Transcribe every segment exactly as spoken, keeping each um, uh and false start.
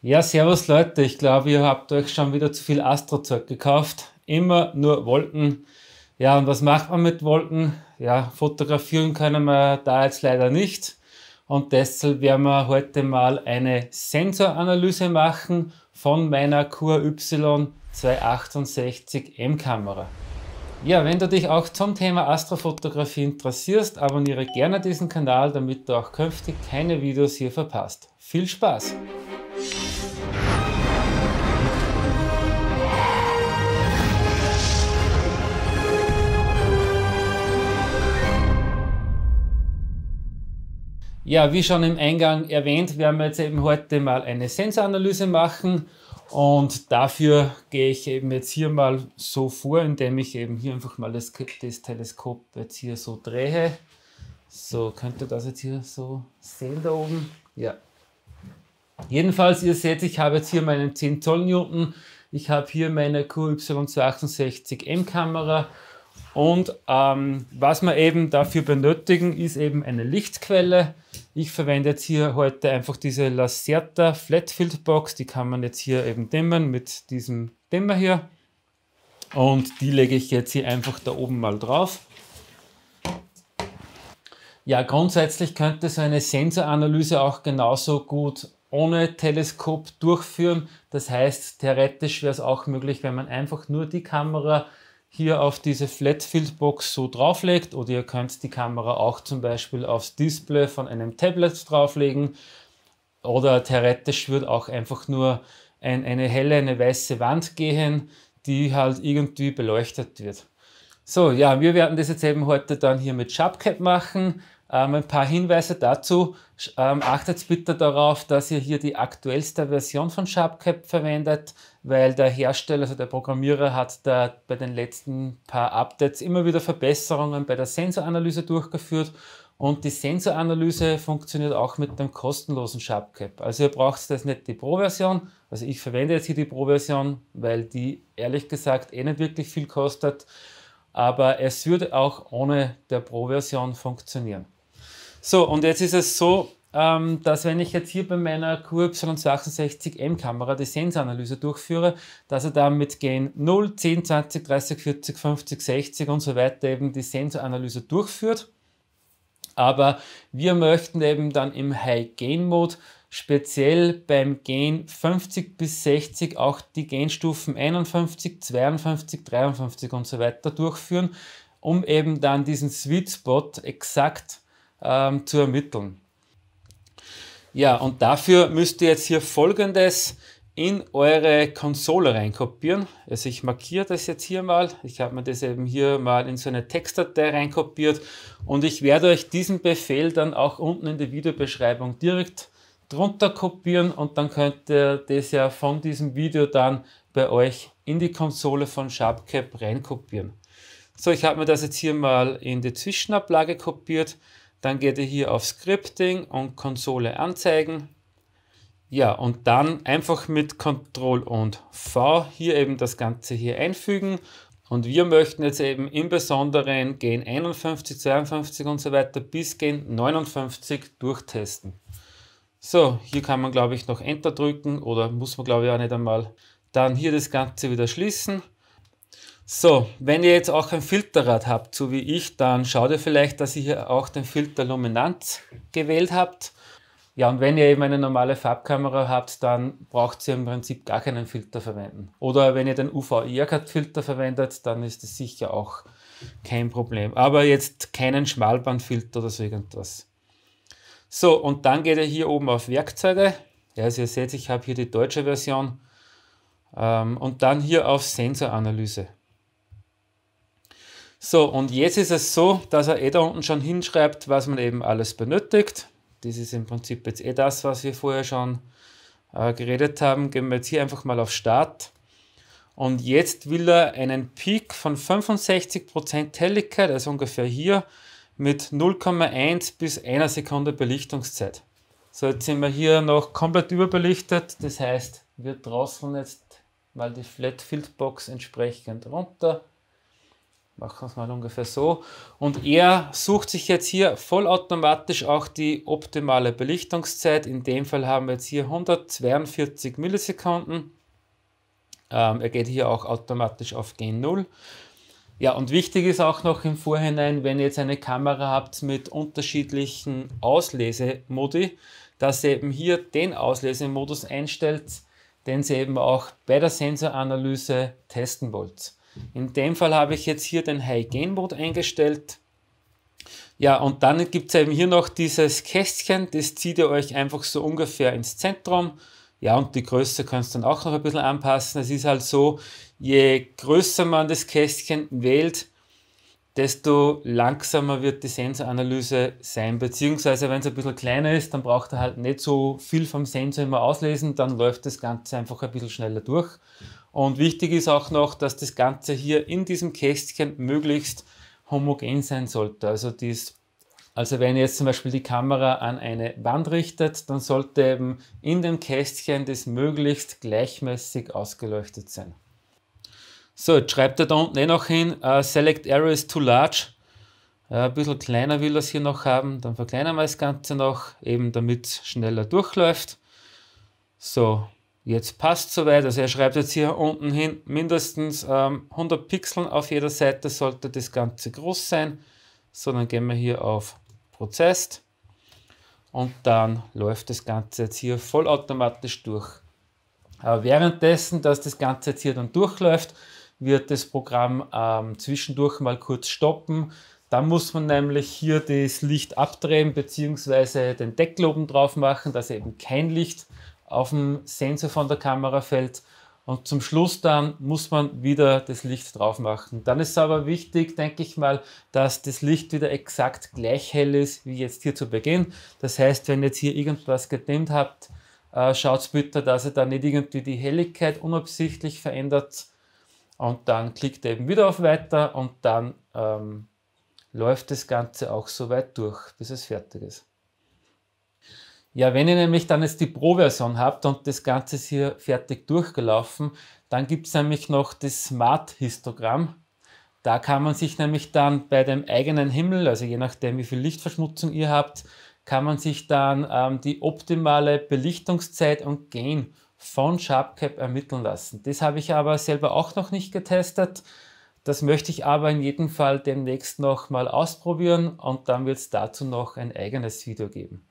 Ja, servus Leute, ich glaube, ihr habt euch schon wieder zu viel Astrozeug gekauft. Immer nur Wolken. Ja, und was macht man mit Wolken? Ja, fotografieren können wir da jetzt leider nicht. Und deshalb werden wir heute mal eine Sensoranalyse machen von meiner Q A Y zweihundertachtundsechzig M Kamera. Ja, wenn du dich auch zum Thema Astrofotografie interessierst, abonniere gerne diesen Kanal, damit du auch künftig keine Videos hier verpasst. Viel Spaß! Ja, wie schon im Eingang erwähnt, werden wir jetzt eben heute mal eine Sensoranalyse machen und dafür gehe ich eben jetzt hier mal so vor, indem ich eben hier einfach mal das, das Teleskop jetzt hier so drehe. So, könnt ihr das jetzt hier so sehen da oben? Ja. Jedenfalls, ihr seht, ich habe jetzt hier meinen zehn Zoll Newton, ich habe hier meine Q A Y zweihundertachtundsechzig M Kamera. Und ähm, was wir eben dafür benötigen, ist eben eine Lichtquelle. Ich verwende jetzt hier heute einfach diese Lacerta Flatfield Box, die kann man jetzt hier eben dimmen mit diesem Dimmer hier. Und die lege ich jetzt hier einfach da oben mal drauf. Ja, grundsätzlich könnte so eine Sensoranalyse auch genauso gut ohne Teleskop durchführen. Das heißt, theoretisch wäre es auch möglich, wenn man einfach nur die Kamera hier auf diese Flatfield Box so drauflegt, oder ihr könnt die Kamera auch zum Beispiel aufs Display von einem Tablet drauflegen, oder theoretisch würde auch einfach nur ein, eine helle, eine weiße Wand gehen, die halt irgendwie beleuchtet wird. So, ja, wir werden das jetzt eben heute dann hier mit SharpCap machen. Ähm, ein paar Hinweise dazu. Ähm, achtet bitte darauf, dass ihr hier die aktuellste Version von SharpCap verwendet, weil der Hersteller, also der Programmierer, hat da bei den letzten paar Updates immer wieder Verbesserungen bei der Sensoranalyse durchgeführt. Und die Sensoranalyse funktioniert auch mit dem kostenlosen SharpCap. Also ihr braucht das nicht die Pro-Version. Also ich verwende jetzt hier die Pro-Version, weil die ehrlich gesagt eh nicht wirklich viel kostet. Aber es würde auch ohne der Pro-Version funktionieren. So, und jetzt ist es so, ähm, dass wenn ich jetzt hier bei meiner Q A Y zweihundertachtundsechzig M Kamera die Sensoranalyse durchführe, dass er dann mit Gain null, zehn, zwanzig, dreißig, vierzig, fünfzig, sechzig und so weiter eben die Sensoranalyse durchführt. Aber wir möchten eben dann im High Gain Mode speziell beim Gain fünfzig bis sechzig auch die Gainstufen einundfünfzig, zweiundfünfzig, dreiundfünfzig und so weiter durchführen, um eben dann diesen Sweet Spot exakt ähm, zu ermitteln. Ja, und dafür müsst ihr jetzt hier Folgendes in eure Konsole reinkopieren. Also ich markiere das jetzt hier mal. Ich habe mir das eben hier mal in so eine Textdatei reinkopiert und ich werde euch diesen Befehl dann auch unten in der Videobeschreibung direkt drunter kopieren und dann könnt ihr das ja von diesem Video dann bei euch in die Konsole von SharpCap reinkopieren. So, ich habe mir das jetzt hier mal in die Zwischenablage kopiert. Dann geht ihr hier auf Scripting und Konsole anzeigen. Ja, und dann einfach mit Ctrl und V hier eben das Ganze hier einfügen. Und wir möchten jetzt eben im Besonderen Gain einundfünfzig, zweiundfünfzig und so weiter bis Gain neunundfünfzig durchtesten. So, hier kann man glaube ich noch Enter drücken oder muss man glaube ich auch nicht einmal. Dann hier das Ganze wieder schließen. So, wenn ihr jetzt auch ein Filterrad habt, so wie ich, dann schaut ihr vielleicht, dass ihr hier auch den Filter Luminanz gewählt habt. Ja, und wenn ihr eben eine normale Farbkamera habt, dann braucht ihr im Prinzip gar keinen Filter verwenden. Oder wenn ihr den U V I R C A D-Filter verwendet, dann ist das sicher auch kein Problem. Aber jetzt keinen Schmalbandfilter oder so irgendwas. So, und dann geht ihr hier oben auf Werkzeuge. Ja, also ihr seht, ich habe hier die deutsche Version. Ähm, und dann hier auf Sensoranalyse. So, und jetzt ist es so, dass er eh da unten schon hinschreibt, was man eben alles benötigt. Das ist im Prinzip jetzt eh das, was wir vorher schon äh, geredet haben. Gehen wir jetzt hier einfach mal auf Start. Und jetzt will er einen Peak von fünfundsechzig Prozent Helligkeit, also ungefähr hier, mit null Komma eins bis einer Sekunde Belichtungszeit. So, jetzt sind wir hier noch komplett überbelichtet. Das heißt, wir drosseln jetzt mal die Flatfield Box entsprechend runter. machen wir es mal ungefähr so. Und er sucht sich jetzt hier vollautomatisch auch die optimale Belichtungszeit. In dem Fall haben wir jetzt hier hundertzweiundvierzig Millisekunden. Ähm, er geht hier auch automatisch auf Gain null. Ja, und wichtig ist auch noch im Vorhinein, wenn ihr jetzt eine Kamera habt mit unterschiedlichen Auslesemodi, dass ihr eben hier den Auslesemodus einstellt, den ihr eben auch bei der Sensoranalyse testen wollt. In dem Fall habe ich jetzt hier den High Gain Mode eingestellt. Ja, und dann gibt es eben hier noch dieses Kästchen, das zieht ihr euch einfach so ungefähr ins Zentrum. Ja, und die Größe könnt ihr dann auch noch ein bisschen anpassen. Es ist halt so, je größer man das Kästchen wählt, desto langsamer wird die Sensoranalyse sein. Beziehungsweise, wenn es ein bisschen kleiner ist, dann braucht er halt nicht so viel vom Sensor immer auslesen, dann läuft das Ganze einfach ein bisschen schneller durch. Und wichtig ist auch noch, dass das Ganze hier in diesem Kästchen möglichst homogen sein sollte. Also dies Also wenn ihr jetzt zum Beispiel die Kamera an eine Wand richtet, dann sollte eben in dem Kästchen das möglichst gleichmäßig ausgeleuchtet sein. So, jetzt schreibt er da unten eh noch hin, uh, Select Area is too large. Uh, ein bisschen kleiner will er es hier noch haben, dann verkleinern wir das Ganze noch, eben damit es schneller durchläuft. So, jetzt passt soweit, also er schreibt jetzt hier unten hin, mindestens ähm, hundert Pixeln auf jeder Seite sollte das Ganze groß sein. So, dann gehen wir hier auf Prozessed und dann läuft das Ganze jetzt hier vollautomatisch durch. Aber währenddessen, dass das Ganze jetzt hier dann durchläuft, wird das Programm ähm, zwischendurch mal kurz stoppen. Dann muss man nämlich hier das Licht abdrehen bzw. den Deckel oben drauf machen, dass eben kein Licht auf dem Sensor von der Kamera fällt. Und zum Schluss dann muss man wieder das Licht drauf machen. Dann ist es aber wichtig, denke ich mal, dass das Licht wieder exakt gleich hell ist wie jetzt hier zu Beginn. Das heißt, wenn ihr jetzt hier irgendwas gedimmt habt, äh, schaut bitte, dass ihr da nicht irgendwie die Helligkeit unabsichtlich verändert. Und dann klickt ihr eben wieder auf Weiter und dann ähm, läuft das Ganze auch so weit durch, bis es fertig ist. Ja, wenn ihr nämlich dann jetzt die Pro-Version habt und das Ganze ist hier fertig durchgelaufen, dann gibt es nämlich noch das Smart-Histogramm. Da kann man sich nämlich dann bei dem eigenen Himmel, also je nachdem wie viel Lichtverschmutzung ihr habt, kann man sich dann ähm, die optimale Belichtungszeit und Gain von SharpCap ermitteln lassen. Das habe ich aber selber auch noch nicht getestet. Das möchte ich aber in jedem Fall demnächst noch mal ausprobieren und dann wird es dazu noch ein eigenes Video geben.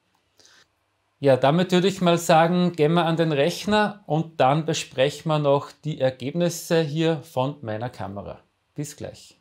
Ja, damit würde ich mal sagen, gehen wir an den Rechner und dann besprechen wir noch die Ergebnisse hier von meiner Kamera. Bis gleich.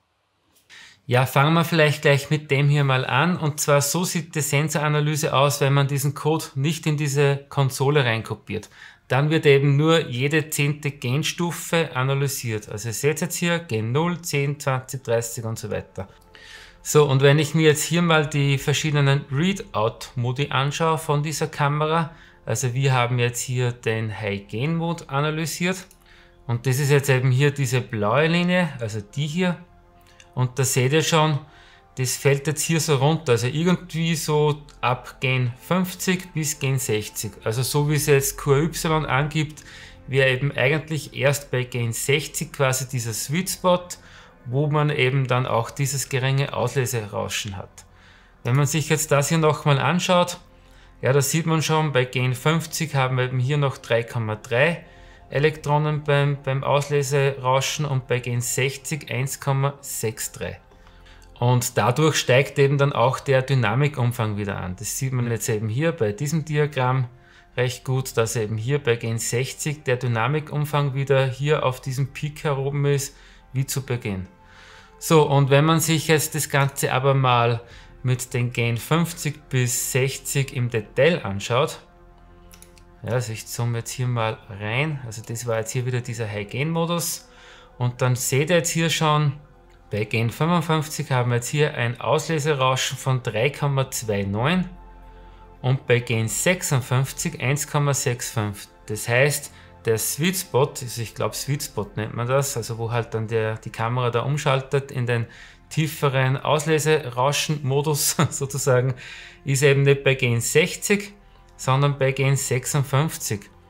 Ja, fangen wir vielleicht gleich mit dem hier mal an. Und zwar so sieht die Sensoranalyse aus, wenn man diesen Code nicht in diese Konsole reinkopiert. Dann wird eben nur jede zehnte Gain-Stufe analysiert. Also ihr seht jetzt hier Gain null, zehn, zwanzig, dreißig und so weiter. So, und wenn ich mir jetzt hier mal die verschiedenen Readout-Modi anschaue von dieser Kamera, also wir haben jetzt hier den High-Gain-Mode analysiert und das ist jetzt eben hier diese blaue Linie, also die hier, und da seht ihr schon, das fällt jetzt hier so runter, also irgendwie so ab Gain fünfzig bis Gain sechzig, also so wie es jetzt Q Y angibt, wäre eben eigentlich erst bei Gain sechzig quasi dieser Sweet Spot, wo man eben dann auch dieses geringe Ausleserauschen hat. Wenn man sich jetzt das hier nochmal anschaut, ja, da sieht man schon, bei Gain fünfzig haben wir eben hier noch drei Komma drei Elektronen beim, beim Ausleserauschen und bei Gain sechzig eins Komma dreiundsechzig. Und dadurch steigt eben dann auch der Dynamikumfang wieder an. Das sieht man jetzt eben hier bei diesem Diagramm recht gut, dass eben hier bei Gain sechzig der Dynamikumfang wieder hier auf diesem Peak heroben ist, wie zu Beginn. So, und wenn man sich jetzt das Ganze aber mal mit den Gain fünfzig bis sechzig im Detail anschaut, ja, also ich zoome jetzt hier mal rein, also das war jetzt hier wieder dieser High-Gain-Modus und dann seht ihr jetzt hier schon, bei Gain fünfundfünfzig haben wir jetzt hier ein Ausleserauschen von drei Komma neunundzwanzig und bei Gain sechsundfünfzig eins Komma fünfundsechzig. Das heißt, der Sweet Spot, also ich glaube Sweet Spot nennt man das, also wo halt dann der, die Kamera da umschaltet in den tieferen Ausleserauschen-Modus sozusagen, ist eben nicht bei Gain sechzig, sondern bei Gain sechsundfünfzig.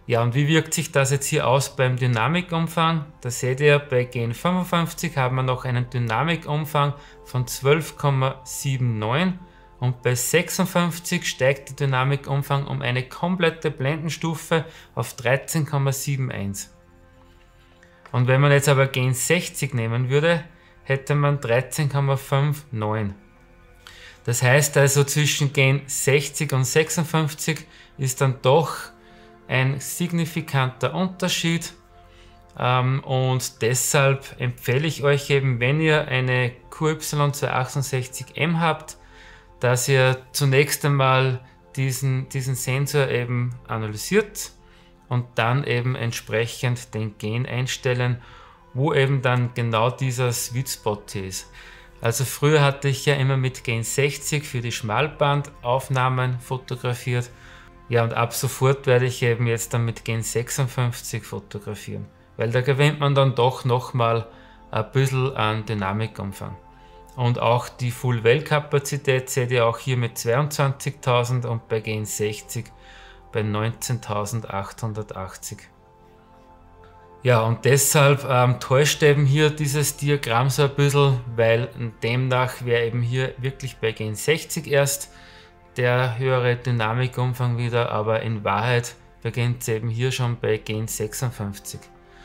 Ja, und wie wirkt sich das jetzt hier aus beim Dynamikumfang? Da seht ihr, bei Gain fünfundfünfzig haben wir noch einen Dynamikumfang von zwölf Komma neunundsiebzig und bei sechsundfünfzig steigt der Dynamikumfang um eine komplette Blendenstufe auf dreizehn Komma einundsiebzig. Und wenn man jetzt aber Gain sechzig nehmen würde, hätte man dreizehn Komma neunundfünfzig. Das heißt also, zwischen Gain sechzig und sechsundfünfzig ist dann doch ein signifikanter Unterschied, ähm, und deshalb empfehle ich euch eben, wenn ihr eine Q Y zweihundertachtundsechzig M habt, dass ihr zunächst einmal diesen, diesen Sensor eben analysiert und dann eben entsprechend den Gain einstellen, wo eben dann genau dieser Sweet Spot ist. Also früher hatte ich ja immer mit Gain sechzig für die Schmalbandaufnahmen fotografiert. Ja, und ab sofort werde ich eben jetzt dann mit Gain sechsundfünfzig fotografieren, weil da gewinnt man dann doch nochmal ein bisschen an Dynamikumfang. Und auch die Full-Well-Kapazität seht ihr auch hier mit zweiundzwanzigtausend und bei Gain sechzig bei neunzehntausendachthundertachtzig. Ja, und deshalb ähm, täuscht eben hier dieses Diagramm so ein bisschen, weil demnach wäre eben hier wirklich bei Gain sechzig erst der höhere Dynamikumfang wieder, aber in Wahrheit beginnt es eben hier schon bei Gain sechsundfünfzig.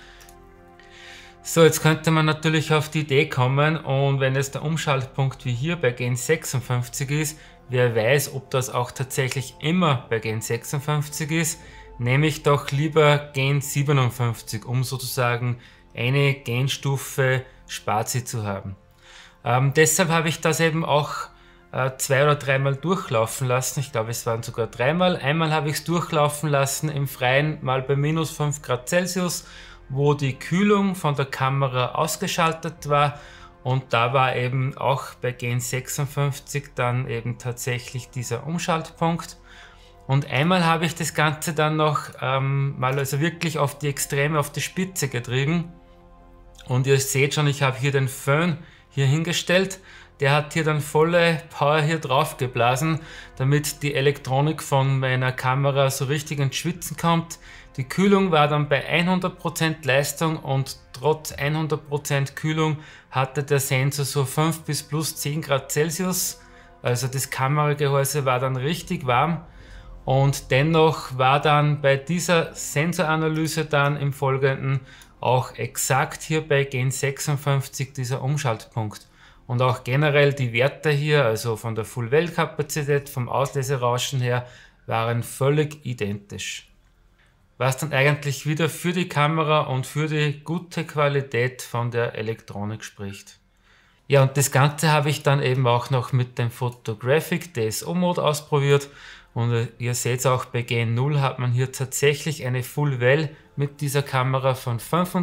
So, jetzt könnte man natürlich auf die Idee kommen, und wenn es der Umschaltpunkt wie hier bei Gain sechsundfünfzig ist, wer weiß, ob das auch tatsächlich immer bei Gain sechsundfünfzig ist, nehme ich doch lieber Gain siebenundfünfzig, um sozusagen eine Gainstufe Spazi zu haben. Ähm, deshalb habe ich das eben auch zwei oder dreimal durchlaufen lassen. Ich glaube, es waren sogar dreimal. Einmal habe ich es durchlaufen lassen im Freien, mal bei minus fünf Grad Celsius, wo die Kühlung von der Kamera ausgeschaltet war, und da war eben auch bei Gain sechsundfünfzig dann eben tatsächlich dieser Umschaltpunkt. Und einmal habe ich das Ganze dann noch ähm, mal also wirklich auf die Extreme, auf die Spitze getrieben, und ihr seht schon, ich habe hier den Föhn hier hingestellt. Der hat hier dann volle Power hier drauf geblasen, damit die Elektronik von meiner Kamera so richtig ins Schwitzen kommt. Die Kühlung war dann bei hundert Prozent Leistung, und trotz hundert Prozent Kühlung hatte der Sensor so fünf bis plus zehn Grad Celsius. Also das Kameragehäuse war dann richtig warm, und dennoch war dann bei dieser Sensoranalyse dann im Folgenden auch exakt hier bei Gain sechsundfünfzig dieser Umschaltpunkt. Und auch generell die Werte hier, also von der Full-Well-Kapazität, vom Ausleserauschen her, waren völlig identisch. Was dann eigentlich wieder für die Kamera und für die gute Qualität von der Elektronik spricht. Ja, und das Ganze habe ich dann eben auch noch mit dem Photographic D S O Mode ausprobiert. Und ihr seht auch, bei Gain null hat man hier tatsächlich eine Full-Well mit dieser Kamera von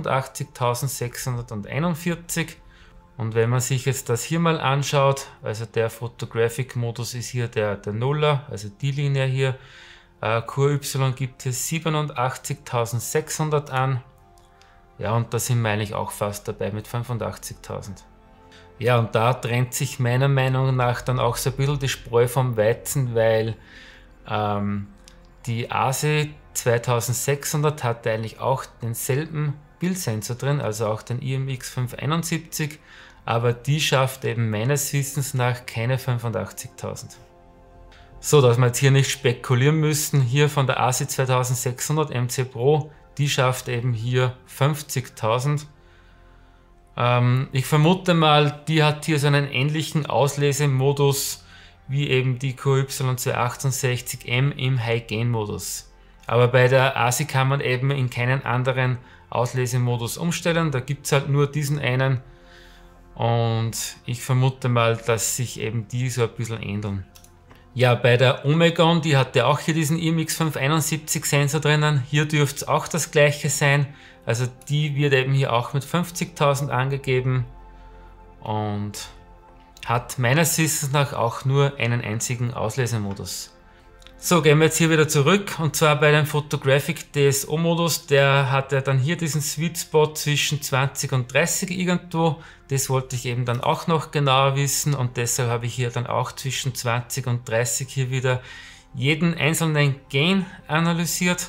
fünfundachtzigtausendsechshunderteinundvierzig. Und wenn man sich jetzt das hier mal anschaut, also der Photographic-Modus ist hier der, der Nuller, also die Linie hier. Äh, Q Y gibt hier siebenundachtzigtausendsechshundert an. Ja, und da sind wir eigentlich auch fast dabei mit fünfundachtzigtausend. Ja, und da trennt sich meiner Meinung nach dann auch so ein bisschen die Spreu vom Weizen, weil ähm, die A S I zweitausendsechshundert hatte eigentlich auch denselben Bildsensor drin, also auch den I M X fünfhunderteinundsiebzig, aber die schafft eben meines Wissens nach keine fünfundachtzigtausend. So, dass wir jetzt hier nicht spekulieren müssen, hier von der A S I zweitausendsechshundert M C Pro, die schafft eben hier fünfzigtausend. Ähm, ich vermute mal, die hat hier so einen ähnlichen Auslesemodus wie eben die Q Y zweihundertachtundsechzig M im High-Gain-Modus. Aber bei der A S I kann man eben in keinen anderen Auslesemodus umstellen, da gibt es halt nur diesen einen, und ich vermute mal, dass sich eben die so ein bisschen ändern. Ja, bei der Omegon, die hat ja auch hier diesen I M X fünfhunderteinundsiebzig Sensor drinnen, hier dürfte es auch das gleiche sein, also die wird eben hier auch mit fünfzigtausend angegeben und hat meines Wissens nach auch nur einen einzigen Auslesemodus. So, gehen wir jetzt hier wieder zurück, und zwar bei dem Photographic D S O Modus, der hat ja dann hier diesen Sweet Spot zwischen zwanzig und dreißig irgendwo, das wollte ich eben dann auch noch genauer wissen, und deshalb habe ich hier dann auch zwischen zwanzig und dreißig hier wieder jeden einzelnen Gain analysiert,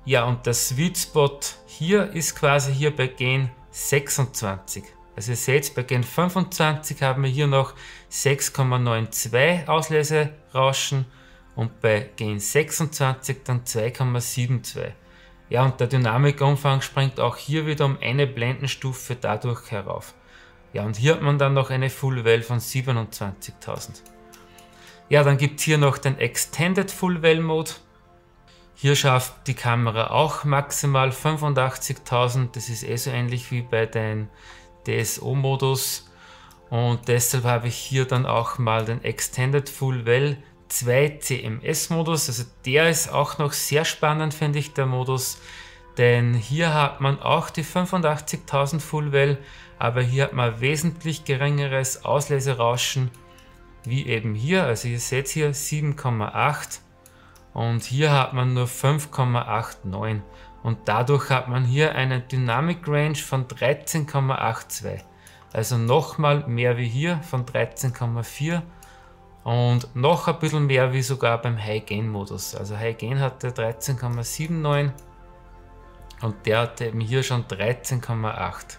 Ja, und der Sweet Spot hier ist quasi hier bei Gain sechsundzwanzig. Also ihr seht, bei Gain fünfundzwanzig haben wir hier noch sechs Komma zweiundneunzig Ausleserauschen und bei Gain sechsundzwanzig dann zwei Komma zweiundsiebzig. Ja, und der Dynamikumfang springt auch hier wieder um eine Blendenstufe dadurch herauf. Ja, und hier hat man dann noch eine Full Well von siebenundzwanzigtausend. Ja, dann gibt es hier noch den Extended Full Well Mode. Hier schafft die Kamera auch maximal fünfundachtzigtausend. Das ist eh so ähnlich wie bei den D S O-Modus. Und deshalb habe ich hier dann auch mal den Extended Full Well zwei C M S-Modus. Also der ist auch noch sehr spannend, finde ich, der Modus. Denn hier hat man auch die fünfundachtzigtausend Full Well, aber hier hat man wesentlich geringeres Ausleserauschen wie eben hier. Also ihr seht hier sieben Komma acht und hier hat man nur fünf Komma neunundachtzig und dadurch hat man hier eine Dynamic Range von dreizehn Komma zweiundachtzig. Also nochmal mehr wie hier von dreizehn Komma vier und noch ein bisschen mehr wie sogar beim High Gain Modus. Also High Gain hatte dreizehn Komma neunundsiebzig und der hatte eben hier schon dreizehn Komma acht.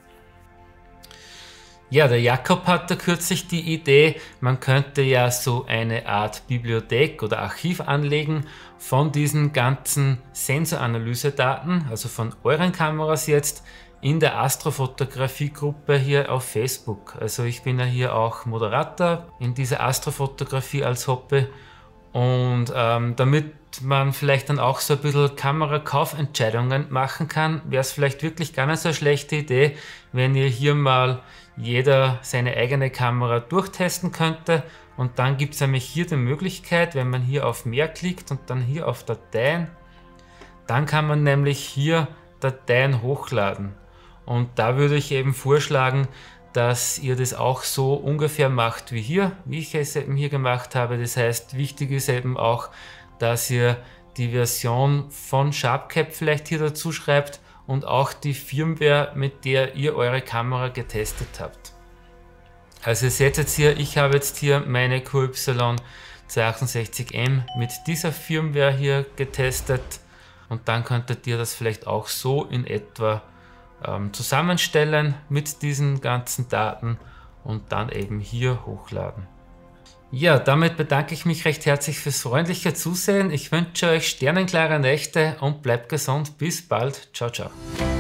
Ja, der Jakob hatte kürzlich die Idee, man könnte ja so eine Art Bibliothek oder Archiv anlegen von diesen ganzen Sensoranalyse-Daten, also von euren Kameras jetzt, in der Astrofotografie-Gruppe hier auf Facebook. Also ich bin ja hier auch Moderator in dieser Astrofotografie als Hobby und ähm, damit man vielleicht dann auch so ein bisschen Kamerakaufentscheidungen machen kann, wäre es vielleicht wirklich gar nicht so eine schlechte Idee, wenn ihr hier mal jeder seine eigene Kamera durchtesten könnte. Und dann gibt es nämlich hier die Möglichkeit, wenn man hier auf Mehr klickt und dann hier auf Dateien, dann kann man nämlich hier Dateien hochladen. Und da würde ich eben vorschlagen, dass ihr das auch so ungefähr macht wie hier, wie ich es eben hier gemacht habe. Das heißt, wichtig ist eben auch, dass ihr die Version von SharpCap vielleicht hier dazu schreibt und auch die Firmware, mit der ihr eure Kamera getestet habt. Also ihr seht jetzt hier, ich habe jetzt hier meine Q Y zweihundertachtundsechzig M mit dieser Firmware hier getestet und dann könntet ihr das vielleicht auch so in etwa ähm, zusammenstellen mit diesen ganzen Daten und dann eben hier hochladen. Ja, damit bedanke ich mich recht herzlich fürs freundliche Zusehen. Ich wünsche euch sternenklare Nächte und bleibt gesund. Bis bald. Ciao, ciao.